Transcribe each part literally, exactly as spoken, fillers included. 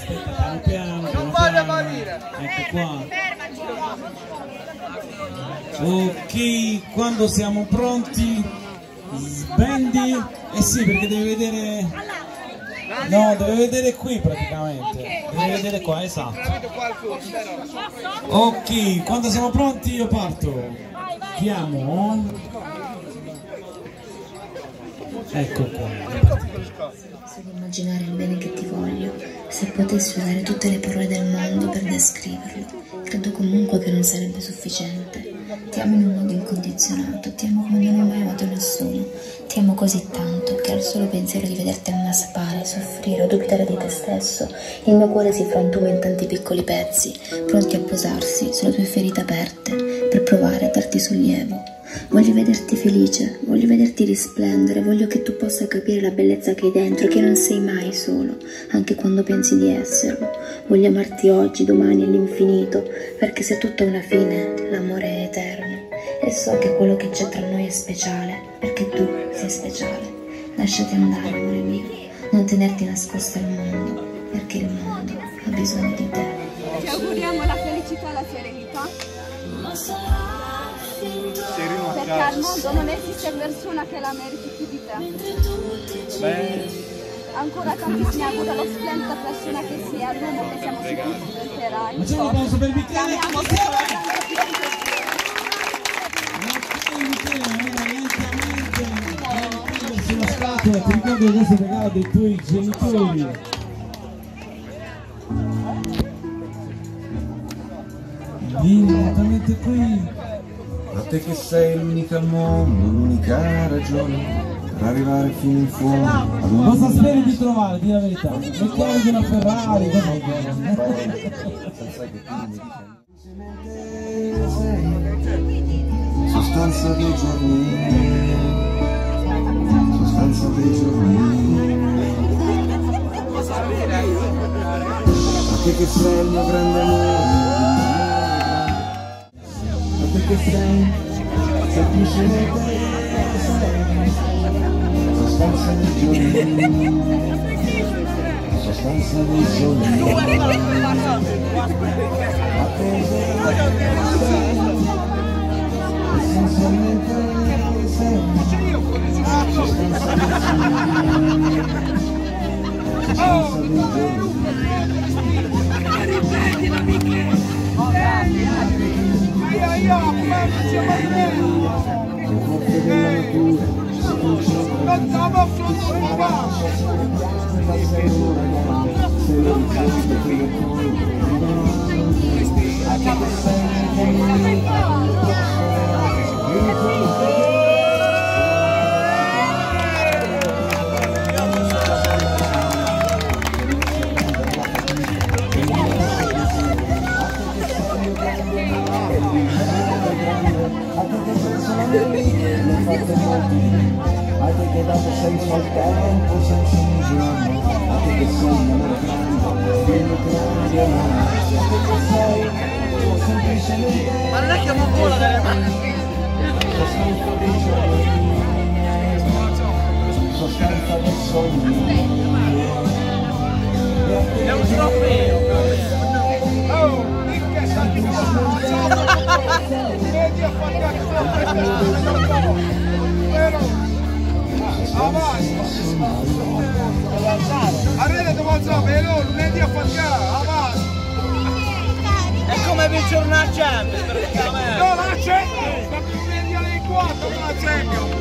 aspetta, piano piano, piano piano. Ecco qua. Ok, quando siamo pronti, sbendi. Eh sì, perché deve vedere. No, deve vedere qui praticamente. Deve vedere qua, esatto. Ok, quando siamo pronti io parto. Chiamo. Ecco qua. Solo immaginare il bene che ti voglio, se potessi usare tutte le parole del mondo per descriverlo, credo comunque che non sarebbe sufficiente. Ti amo in un modo incondizionato, ti amo come non ho mai amato nessuno, ti amo così tanto che al solo pensiero di vederti annaspare, soffrire o dubitare di te stesso, il mio cuore si frantuma in tanti piccoli pezzi, pronti a posarsi sulle tue ferite aperte, per provare a darti sollievo. Voglio vederti felice, voglio vederti risplendere, voglio che tu possa capire la bellezza che hai dentro, che non sei mai solo, anche quando pensi di esserlo. Voglio amarti oggi, domani e all'infinito, perché se tutto ha una fine, l'amore è eterno. E so che quello che c'è tra noi è speciale, perché tu sei speciale. Lasciati andare, amore mio, non tenerti nascosto al mondo, perché il mondo ha bisogno di te. Ti auguriamo la felicità e la serenità. Perché al mondo non esiste persona che la meriti più di te. Beh. Ancora tantissimi auguri allo splendido persona che sei, all'uomo che siamo sicuri diventerai. Facciamo un applauso per Michele. Amiamo sulla scatola, ti ricordo che questo è il regalo dei tuoi genitori. Vieni direttamente qui. A te che sei l'unica al mondo, l'unica ragione per arrivare fino in fondo ad un... Cosa speri di trovare, di la verità? Mettiamo di una Ferrari, cosa vuoi? Sostanza dei giorni, sostanza dei giorni. A te che sei il mio grande amore, perché sei semplicemente sei sostanza dei giorni, sostanza dei giorni. A te sei essenzialmente sei sostanza dei giorni, sostanza dei giorni. Io, come faccio bene? Le forze della natura si concentrano. Non stavo facendo qua. Ma sei ora grande, sei l'orizzonte che io conto. A te che sei a te che dato senso al tempo, senso ogni giorno, a te che sei un amore grande, quello grande amore, a te che sei semplicemente ma non è che non vola delle mani, sostanza dei giorni, sostanza dei sogni, è un trofeo. Oh, che santificato! Vedi a fare cazzo! Vero? Avanti! Arriva dopo zona, lunedì a fare avanti! È come vincere una Champions praticamente! No, la Champions! Ma lunedì alle quattro la Champions!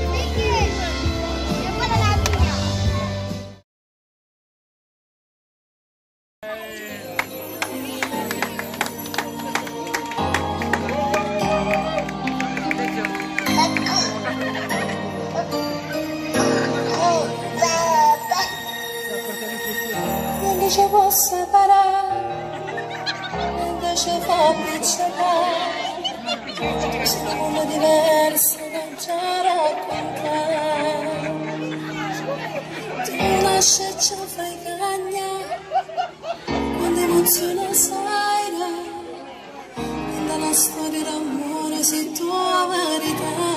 Non ci può separare, non ci fa picciare, sono diverse da già raccontare. Tu nasci e ci fai cagna, quando emoziona sai, e dalla storia d'amore sei tua verità.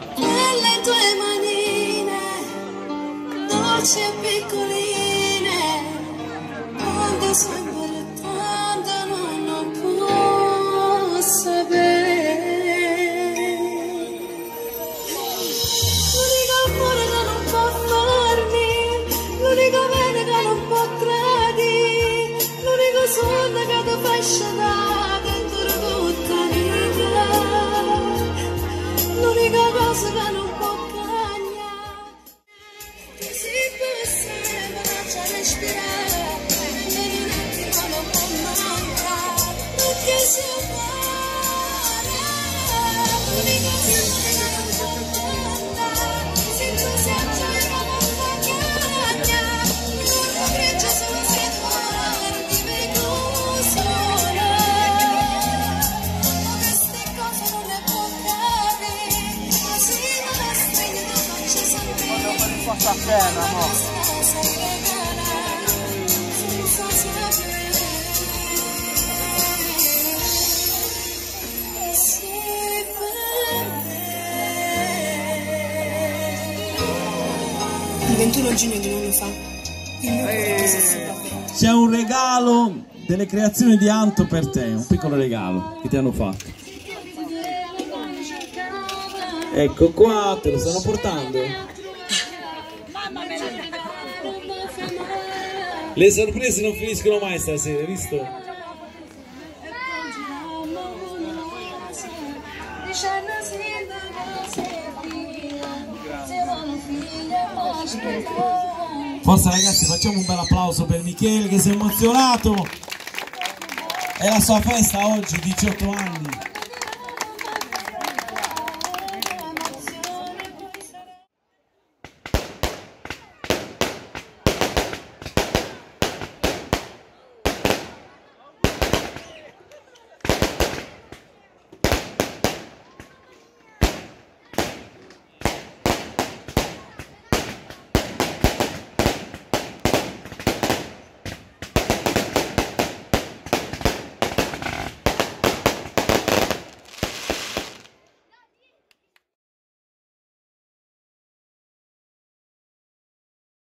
Quelle tue manine dolci e piccoline, si possiamo lasciare respirare, per un attimo non può mancare, non che si umana, l'unica cosa non può mancare, se tu sei già una montagna, non breccia solo se guardi me sola, queste cose non le può capire, così non è stregno da faccia sapere. Passa a terra, no? Il ventuno giugno di un anno fa, il mio progetto si assembla. C'è un regalo delle creazioni di Anto per te, un piccolo regalo che ti hanno fatto. Ecco qua, te lo stanno portando. Le sorprese non finiscono mai stasera, hai visto? Forza ragazzi, facciamo un bel applauso per Michele che si è emozionato. È la sua festa oggi, diciotto anni.